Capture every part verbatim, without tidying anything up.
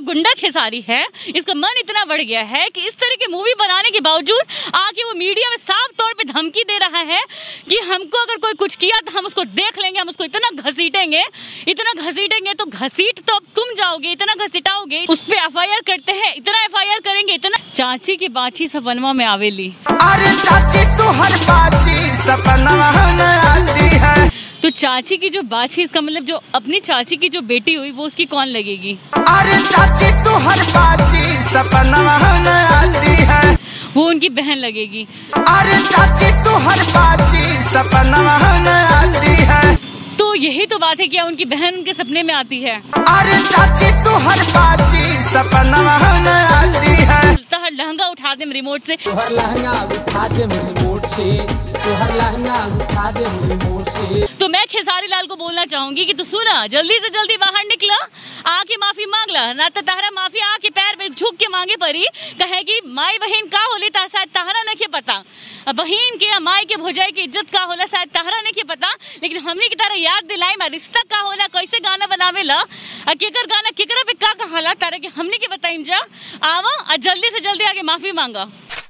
गुंडा खेसारी है, इसका मन इतना बढ़ गया है कि इस तरह की मूवी बनाने के बावजूद आके वो मीडिया में साफ तौर पे धमकी दे रहा है कि हमको अगर कोई कुछ किया तो हम उसको देख लेंगे, हम उसको इतना घसीटेंगे, इतना घसीटेंगे। तो घसीट तो अब तुम जाओगे, इतना घसीटाओगे, उस पे एफ आई आर करते हैं, इतना एफ आई आर करेंगे, इतना। चाची की बाची सपनवा में आवेली, अरे चाची तू हर बाची सपनवा में आती है। तो चाची की जो बाची, इसका मतलब जो अपनी चाची की जो बेटी हुई वो उसकी कौन लगेगी? अरे चाची तू हर बाची सपनवा में आती है, वो उनकी बहन लगेगी। अरे चाची तू हर बाची सपनवा में आती है। तो यही तो बात है, क्या उनकी बहन उनके सपने में आती है? अरे चाची तू हर बाची सपनवा में आती है। तो हर लहंगा उठा दे रिमोट से, तो हर लहंगा उठा दे रिमोट से, तो हर लहंगा उठा दे रिमोट से। तो मैं खेसारी लाल को बोलना चाहूंगी कि तू सुना, जल्दी से जल्दी बाहर निकला, आके माफी मांग ला, ना तो तारा माफी आके पैर पे झुक के मांगे पड़ी, कहे कि माई बहन का होली ता शायद तारा नहीं पता, बहन के माई के भौजाई की इज्जत का होला शायद तारा नहीं पता, लेकिन हमने की तारा याद दिलाई मा रिश्ता का होला, कैसे गाना बनावे ला, केकर गाना केकरा पे का कहाला तारा के हमने के बताइम जा। आवा और जल्दी से जल्दी आके माफी मांगा।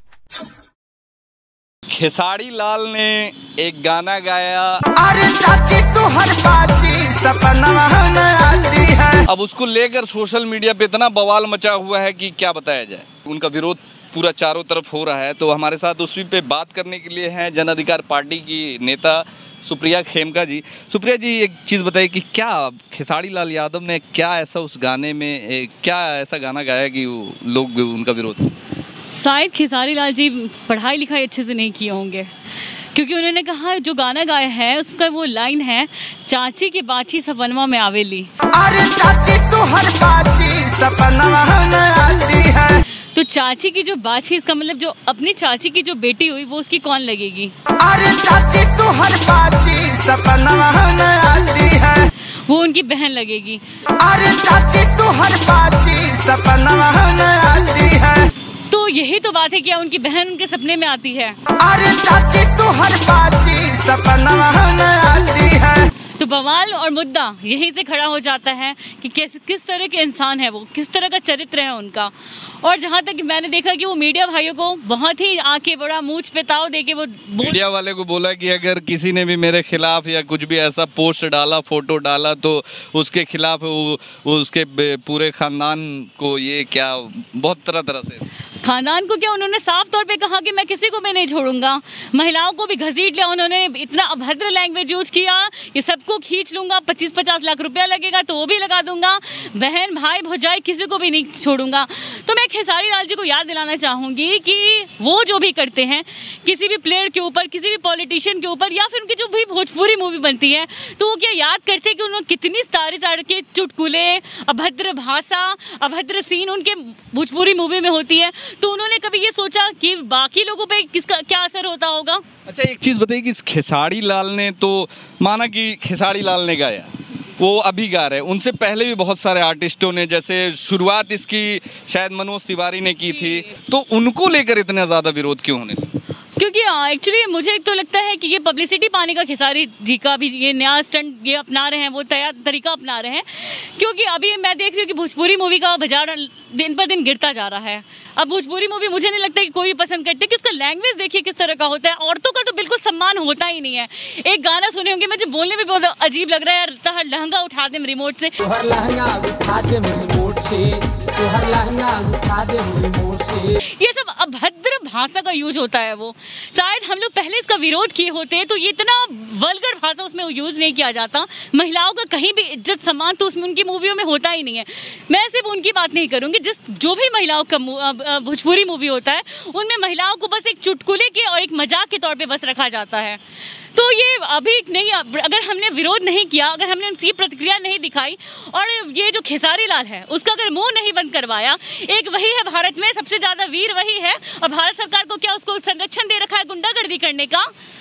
खेसारी लाल ने एक गाना गाया, अरे चाची तू हर बाची सपनवा में आती है। अब उसको लेकर सोशल मीडिया पे इतना बवाल मचा हुआ है कि क्या बताया जाए। उनका विरोध पूरा चारों तरफ हो रहा है। तो हमारे साथ उसी पे बात करने के लिए हैं जन अधिकार पार्टी की नेता सुप्रिया खेमका जी। सुप्रिया जी, एक चीज़ बताइए कि क्या खेसारी लाल यादव ने क्या ऐसा उस गाने में, क्या ऐसा गाना गाया कि लोग उनका विरोध? शायद खेसारी लाल जी पढ़ाई लिखाई अच्छे से नहीं किए होंगे, क्योंकि उन्होंने कहा जो गाना गाया है उसका वो लाइन है, चाची की बाची सपनवा में आवेली। अरे चाची तू हर बाची सपनवा में आती है। तो चाची की जो बाची, इसका मतलब जो अपनी चाची की जो बेटी हुई वो उसकी कौन लगेगी? अरे चाची तू हर बाची सपनवा में आती है, वो उनकी बहन लगेगी। अरे चाची तू हर बाची सपनवा में आती है। तो यही तो बात है, क्या उनकी बहन उनके सपने में आती है? अरे चाची तू हर बाची सपनवा में आती है। तो बवाल और मुद्दा यहीं से खड़ा हो जाता है कि किस किस तरह के इंसान है वो, किस तरह का चरित्र है उनका। और जहाँ तक मैंने देखा कि वो मीडिया भाइयों को बहुत ही आंखें बड़ा मूंछ पे ताव देके वो मीडिया वाले को बोला कि अगर किसी ने भी मेरे खिलाफ या कुछ भी ऐसा पोस्ट डाला, फोटो डाला, तो उसके खिलाफ वो, वो उसके पूरे खानदान को, ये क्या बहुत तरह तरह से खानदान को क्या, उन्होंने साफ तौर पे कहा कि मैं किसी को भी नहीं छोड़ूंगा, महिलाओं को भी घसीट लिया, उन्होंने इतना अभद्र लैंग्वेज यूज किया, ये सबको खींच लूंगा, पच्चीस पचास लाख रुपया लगेगा तो वो भी लगा दूंगा, बहन भाई भौजाई किसी को भी नहीं छोड़ूंगा। तो मैं खेसारी लाल जी को याद दिलाना चाहूंगी कि वो जो भी करते हैं किसी भी प्लेयर के ऊपर, किसी भी पॉलिटिशियन के ऊपर, या फिर उनकी जो भी भोजपुरी मूवी बनती है तो वो क्या याद करते हैं कि उन्होंने कितनी सारे सारे के चुटकुले, अभद्र भाषा, अभद्र सीन उनके भोजपुरी मूवी में होती है। तो उन्होंने कभी ये सोचा कि बाकी लोगों पे किसका क्या असर होता होगा? अच्छा, एक चीज़ बताइए कि खेसारी लाल ने तो माना कि खेसारी लाल ने गाया, वो अभी गा रहे हैं, उनसे पहले भी बहुत सारे आर्टिस्टों ने, जैसे शुरुआत इसकी शायद मनोज तिवारी ने की थी, तो उनको लेकर इतना ज़्यादा विरोध क्यों होने लगा? क्योंकि एक्चुअली मुझे एक तो लगता है कि ये पब्लिसिटी पाने का खेसारी जी का भी ये नया स्टंट ये अपना रहे हैं, वो तैयार तरीका अपना रहे हैं। क्योंकि अभी मैं देख रही हूँ कि भोजपुरी मूवी का बाजार दिन पर दिन गिरता जा रहा है। अब भोजपुरी मूवी मुझे नहीं लगता कि कोई पसंद करते, कि उसका लैंग्वेज देखिए किस तरह का होता है। औरतों का तो बिल्कुल सम्मान होता ही नहीं है। एक गाना सुने होंगे, मुझे बोलने में बहुत अजीब लग रहा है, तो हर लहंगा उठा दे रिमोट से, तो हर लहंगा उठा दे रिमोट से, तो हर लहंगा उठा दे रिमोट से। ये सब अभद्र भाषा का यूज होता है। वो शायद हम लोग पहले इसका विरोध किए होते तो ये इतना वल्गर भाषा उसमें यूज नहीं किया जाता। महिलाओं का कहीं भी इज्जत सम्मान तो उसमें उनकी मूवियों में होता ही नहीं है। मैं सिर्फ उनकी बात नहीं करूंगी, जिस जो भी महिलाओं का भोजपुरी मूवी होता है उनमें महिलाओं को बस एक चुटकुले के और एक मजाक के तौर पे बस रखा जाता है। तो ये अभी नहीं, अगर हमने विरोध नहीं किया, अगर हमने उनकी प्रतिक्रिया नहीं दिखाई, और ये जो खेसारी लाल है उसका अगर मुंह नहीं बंद करवाया, एक वही है भारत में सबसे ज्यादा वीर वही है, और भारत सरकार को क्या उसको संरक्षण दे रखा है गुंडागर्दी करने का?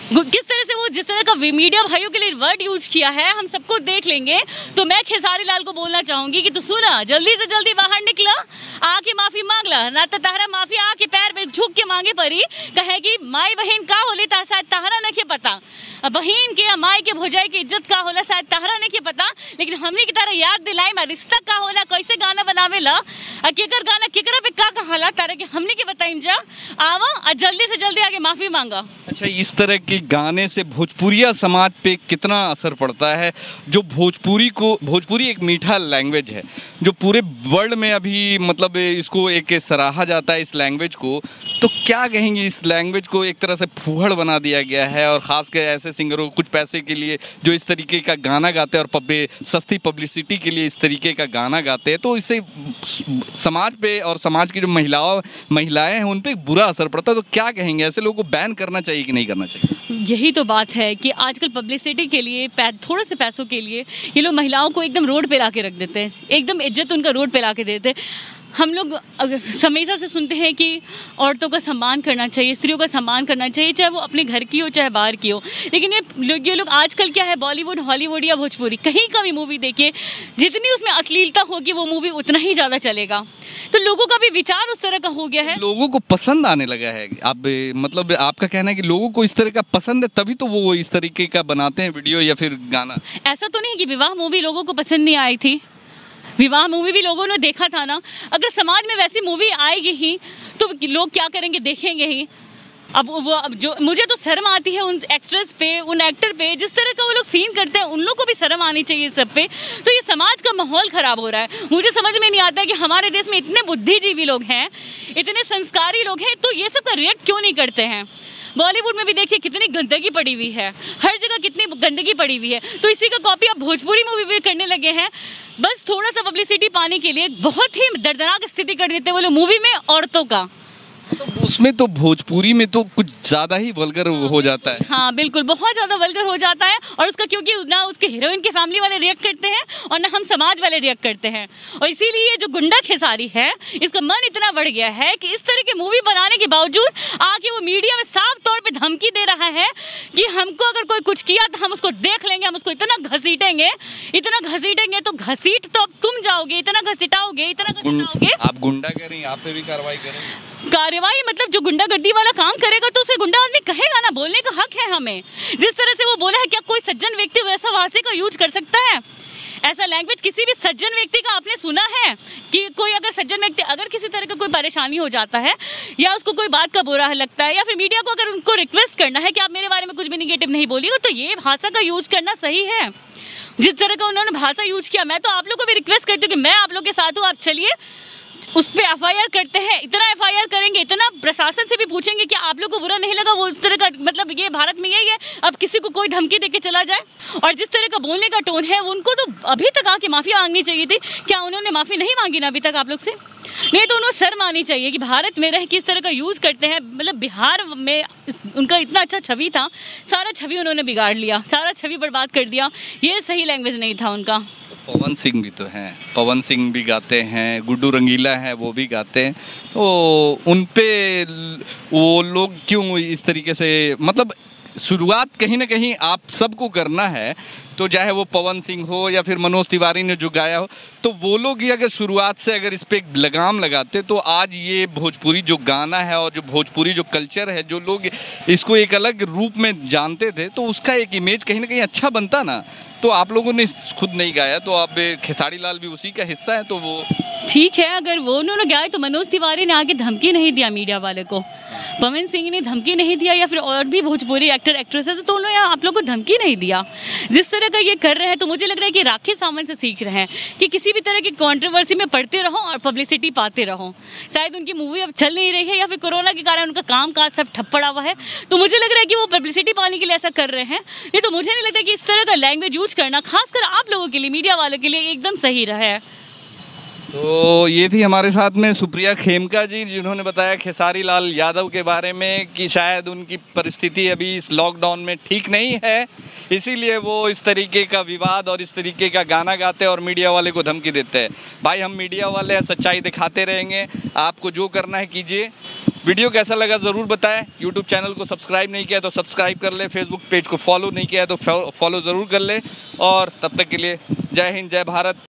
किस तरह से वो जिस तरह का मीडिया भाइयों के लिए वर्ड यूज किया है हम सबको देख लेंगे। तो मैं खेसारी लाल को बोलना चाहूंगी कि तू सुना, जल्दी से जल्दी बाहर निकला, आके माफी मांग ला, ना तो तहरा माफी आके पैर पे झुक के मांगे पड़ी, कहे कि माई बहन का होली ता शायद तहरा नहीं पता, बहन के माई के भौजाई की इज्जत का होला शायद तहरा नहीं पता, लेकिन हमने की तरह याद दिलाई मैं रिश्ता का होला, कैसे गाना बनावे ला, केकर गाना केकरा पे का कहाला तारे के हमने के बताइम जा, आवा और जल्दी से जल्दी आगे माफी मांगा। अच्छा, इस तरह के गाने से भोजपुरिया समाज पे कितना असर पड़ता है? जो भोजपुरी को भोजपुरी एक मीठा लैंग्वेज है जो पूरे वर्ल्ड में अभी मतलब इसको एक सराहा जाता है इस लैंग्वेज को, तो क्या कहेंगे इस लैंग्वेज को एक तरह से फूहड़ बना दिया गया है और ख़ासकर ऐसे सिंगरों कुछ पैसे के लिए जो इस तरीके का गाना गाते हैं और पब्बे सस्ती पब्लिसिटी के लिए इस तरीके का गाना गाते हैं, तो इससे समाज पे और समाज की जो महिलाओं महिलाएं हैं उन पे बुरा असर पड़ता है। तो क्या कहेंगे, ऐसे लोगों को बैन करना चाहिए कि नहीं करना चाहिए? यही तो बात है कि आजकल पब्लिसिटी के लिए थोड़े से पैसों के लिए ये लोग महिलाओं को एकदम रोड पे ला के रख देते हैं, एकदम इज्जत उनका रोड पे ला के देते हैं। हम लोग हमेशा से सुनते हैं कि औरतों का सम्मान करना चाहिए, स्त्रियों का सम्मान करना चाहिए, चाहे वो अपने घर की हो चाहे बाहर की हो, लेकिन ये लोग ये लोग आजकल क्या है, बॉलीवुड हॉलीवुड या भोजपुरी कहीं का भी मूवी देखिए, जितनी उसमें अश्लीलता होगी वो मूवी उतना ही ज़्यादा चलेगा। तो लोगों का भी विचार उस तरह का हो गया है, लोगों को पसंद आने लगा है। आप मतलब आपका कहना है कि लोगों को इस तरह का पसंद है तभी तो वो इस तरीके का बनाते हैं वीडियो या फिर गाना? ऐसा तो नहीं कि विवाह मूवी लोगों को पसंद नहीं आई थी, विवाह मूवी भी लोगों ने देखा था ना। अगर समाज में वैसी मूवी आएगी ही तो लोग क्या करेंगे, देखेंगे ही। अब वो अब जो मुझे तो शर्म आती है उन एक्ट्रेस पे, उन एक्टर पे, जिस तरह का वो लोग सीन करते हैं, उन लोग को भी शर्म आनी चाहिए सब पे। तो ये समाज का माहौल खराब हो रहा है। मुझे समझ में नहीं आता है कि हमारे देश में इतने बुद्धिजीवी लोग हैं, इतने संस्कारी लोग हैं, तो ये सब का रिएक्ट क्यों नहीं करते हैं? बॉलीवुड में भी देखिए कितनी गंदगी पड़ी हुई है, हर जगह कितनी गंदगी पड़ी हुई है, तो इसी का कॉपी अब भोजपुरी मूवी भी करने लगे हैं। बस थोड़ा सा पब्लिसिटी पाने के लिए बहुत ही दर्दनाक स्थिति कर देते हैं वो लोग मूवी में औरतों का। तो उसमें तो भोजपुरी में तो कुछ ज़्यादा ही वल्गर हो जाता है। हाँ बिल्कुल, बहुत ज़्यादा वल्गर हो जाता है, और उसका क्योंकि ना उसके हीरोइन के फैमिली वाले रिएक्ट करते हैं और ना हम समाज वाले रिएक्ट करते हैं, और इसीलिए जो गुंडा खेसारी है इसका मन इतना बढ़ गया है कि इस तरह की मूवी बनाने के बावजूद आके वो मीडिया में साफ तौर पे धमकी दे रहा है कि हमको अगर कोई कुछ किया तो हम उसको देख लेंगे, हम उसको इतना घसीटेंगे इतना घसीटेंगे तो घसीट तो अब तुम जाओगे, इतना घसीटाओगे इतना घसीटाओगे। आप गुंडा करें, आप पे भी कार्रवाई करें। कार्रवाई मतलब जो गुंडागर्दी वाला काम करेगा तो उसे गुंडा आदमी कहेगा ना, बोलने का हक है हमें। जिस तरह से वो बोला है, क्या कोई सज्जन व्यक्ति वैसा भाषा का यूज कर सकता है? ऐसा लैंग्वेज किसी भी सज्जन व्यक्ति का आपने सुना है कि कोई अगर सज्जन व्यक्ति अगर किसी तरह का कोई परेशानी हो जाता है या उसको कोई बात का बुरा लगता है या फिर मीडिया को अगर उनको रिक्वेस्ट करना है कि आप मेरे बारे में कुछ भी निगेटिव नहीं बोलिएगा, तो ये भाषा का यूज करना सही है? जिस तरह का उन्होंने भाषा यूज किया, मैं तो आप लोग को भी रिक्वेस्ट करती हूँ कि मैं आप लोग के साथ हूँ, आप चलिए उस पर एफ आई आर करते हैं। इतना एफ आई आर करेंगे, इतना प्रशासन से भी पूछेंगे कि आप लोग को बुरा नहीं लगा वो उस तरह का, मतलब ये भारत में यही है, अब किसी को कोई धमकी देके चला जाए। और जिस तरह का बोलने का टोन है उनको तो अभी तक आके माफ़ी मांगनी चाहिए थी। क्या उन्होंने माफ़ी नहीं मांगी ना अभी तक आप लोग से? नहीं तो उन्हें शर्म आनी चाहिए कि भारत में रह किस तरह का यूज़ करते हैं। मतलब बिहार में उनका इतना अच्छा छवि था, सारा छवि उन्होंने बिगाड़ लिया, सारा छवि बर्बाद कर दिया। ये सही लैंग्वेज नहीं था उनका। पवन सिंह भी तो हैं, पवन सिंह भी गाते हैं, गुड्डू रंगीला है वो भी गाते हैं, तो उन पे वो लोग क्यों इस तरीके से, मतलब शुरुआत कहीं ना कहीं आप सबको करना है, तो चाहे वो पवन सिंह हो या फिर मनोज तिवारी ने जो गाया हो, तो वो लोग ही अगर शुरुआत से अगर इस पे एक लगाम लगाते तो आज ये भोजपुरी जो गाना है और जो भोजपुरी जो कल्चर है, जो लोग इसको एक अलग रूप में जानते थे, तो उसका एक इमेज कहीं ना कहीं अच्छा बनता ना। तो आप लोगों ने खुद नहीं गाया, तो अब खेसारी लाल भी उसी का हिस्सा है, तो वो ठीक है। अगर वो उन्होंने गाया तो मनोज तिवारी ने आगे धमकी नहीं दिया मीडिया वाले को, पवन सिंह ने धमकी नहीं दिया, या फिर और भी भोजपुरी एक्टर एक्ट्रेस है तो उन्होंने आप लोग को धमकी नहीं दिया। जिस तरह का ये कर रहे हैं तो मुझे लग रहा है कि राखी सावंत से सीख रहे हैं कि किसी भी तरह की कंट्रोवर्सी में पढ़ते रहो और पब्लिसिटी पाते रहो। शायद उनकी मूवी अब चल नहीं रही है या फिर कोरोना के कारण उनका काम काज सब ठप पड़ा हुआ है, तो मुझे लग रहा है कि वो पब्लिसिटी पाने के लिए ऐसा कर रहे हैं। ये तो मुझे नहीं लगता कि इस तरह का लैंग्वेज यूज करना खासकर आप लोगों के लिए, मीडिया वालों के लिए एकदम सही रहा है। तो ये थी हमारे साथ में सुप्रिया खेमका जी, जिन्होंने बताया खेसारी लाल यादव के बारे में कि शायद उनकी परिस्थिति अभी इस लॉकडाउन में ठीक नहीं है, इसीलिए वो इस तरीके का विवाद और इस तरीके का गाना गाते हैं और मीडिया वाले को धमकी देते हैं। भाई हम मीडिया वाले हैं, सच्चाई दिखाते रहेंगे, आपको जो करना है कीजिए। वीडियो कैसा लगा ज़रूर बताएं। यूट्यूब चैनल को सब्सक्राइब नहीं किया तो सब्सक्राइब कर ले, फेसबुक पेज को फॉलो नहीं किया तो फॉलो ज़रूर कर ले। और तब तक के लिए जय हिंद, जय भारत।